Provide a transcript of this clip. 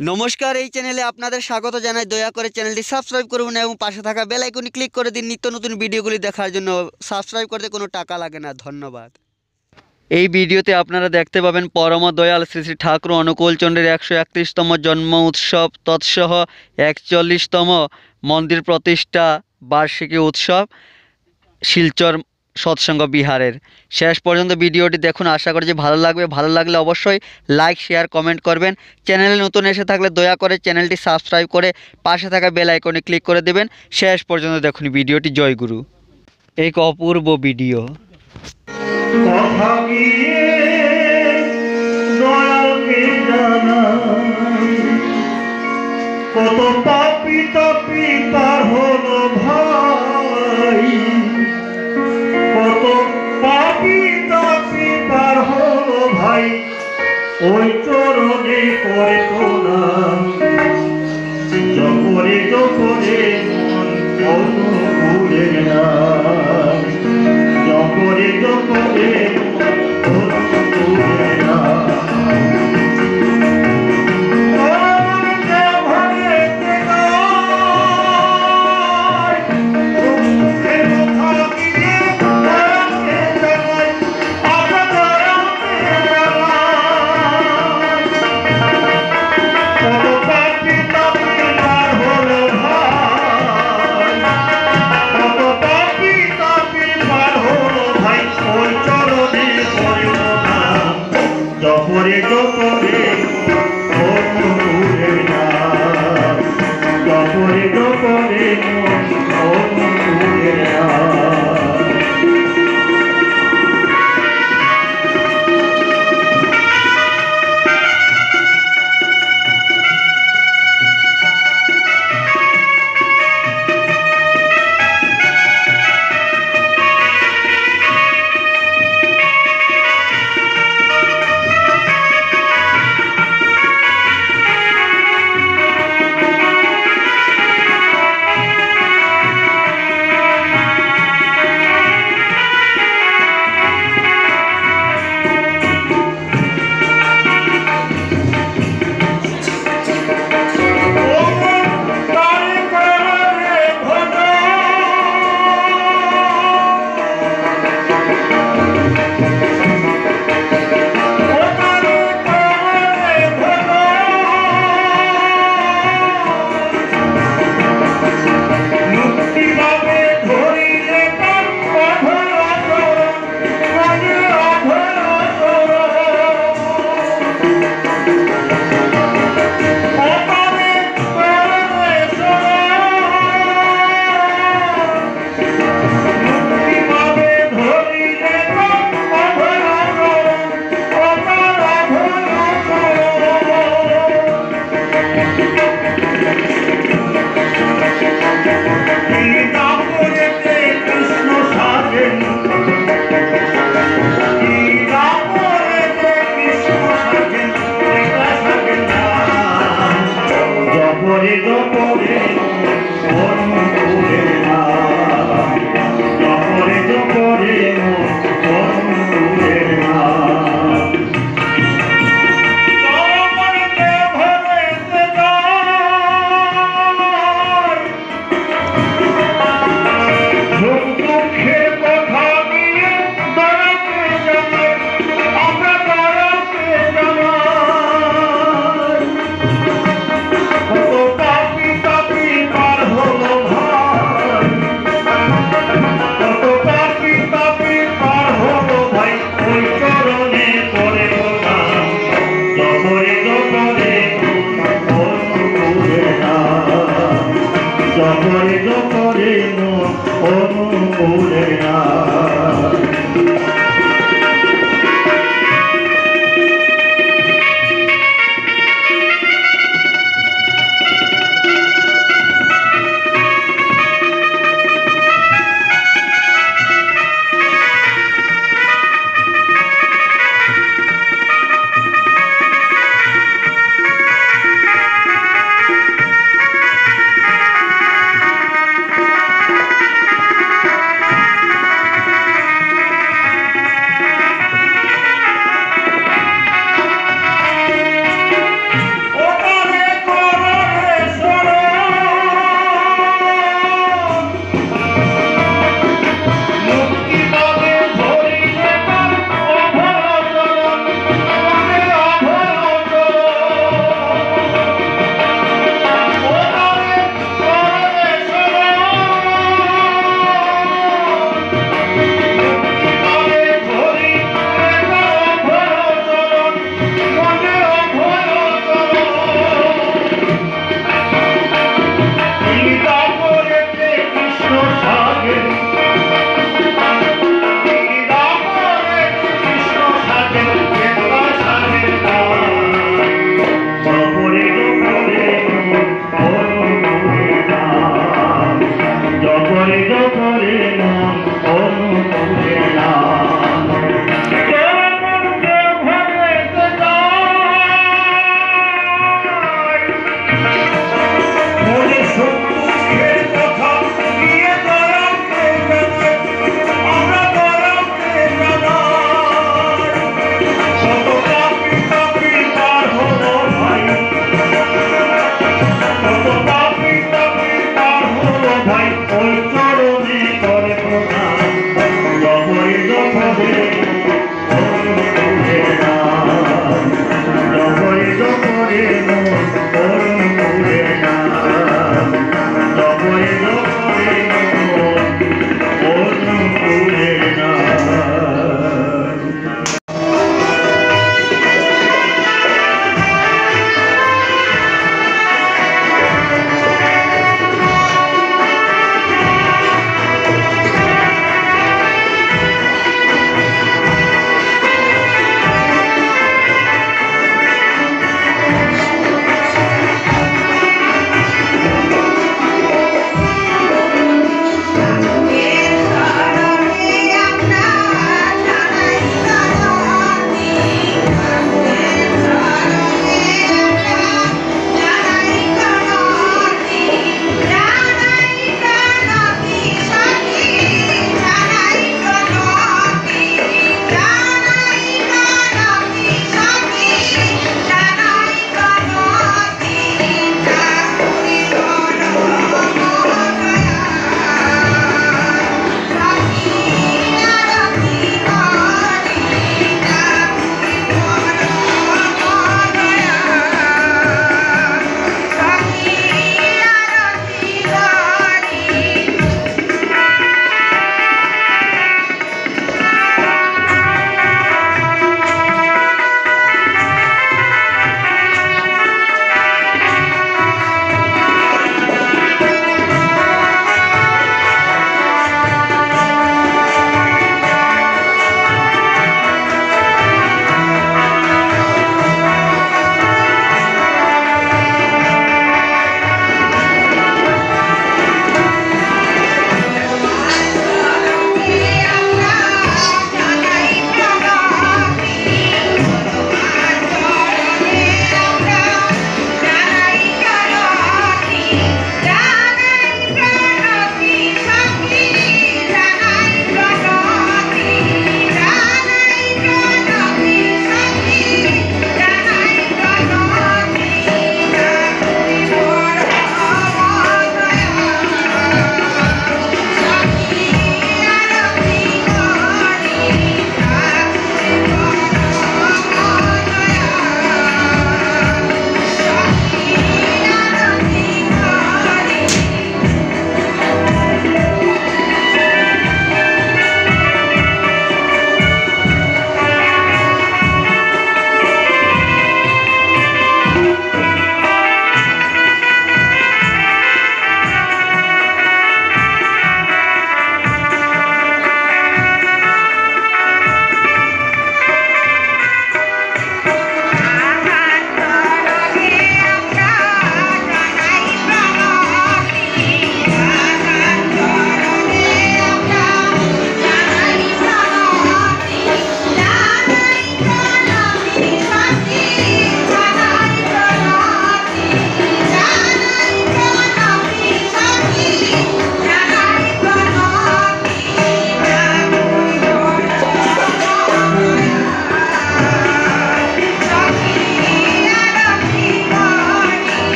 নমস্কার, এই চ্যানেলে আপনাদের স্বাগত জানাই। দয়া করে চ্যানেলটি সাবস্ক্রাইব করুন এবং পাশে থাকা বেল আইকনে ক্লিক করে দিন নিত্য নতুন ভিডিওগুলি দেখার জন্য। সাবস্ক্রাইব করতে কোনো টাকা লাগে না। ধন্যবাদ। এই ভিডিওতে আপনারা দেখতে পাবেন পরম দয়াল শ্রী শ্রী ঠাকুর অনুকূল চন্দ্রের 131তম জন্ম উৎসব তৎসহ 41তম মন্দির প্রতিষ্ঠা বার্ষিকী উৎসব শিলচর সৎসঙ্গ বিহারের। শেষ পর্যন্ত ভিডিওটি দেখুন, আশা করি যে ভালো লাগবে। ভালো লাগলে অবশ্যই লাইক শেয়ার কমেন্ট করবেন। চ্যানেলে নতুন এসে থাকলে দয়া করে চ্যানেলটি সাবস্ক্রাইব করে পাশে থাকা বেল আইকনে ক্লিক করে দেবেন। শেষ পর্যন্ত দেখুন ভিডিওটি। জয় গুরু। এক অপূর্ব ভিডিও। কত পাপি তাপি পার হলো ভাই, কত পাপি তাপি পার হলো ভাই, ওই চরণে করে তোলা জপরে জপরে মন ভুলে না, জপরে জপরে মন ভুলে না। জপরে জপরে মন ভুলে না, জপরে জপরে মন ভুলে না। জপরে জপরে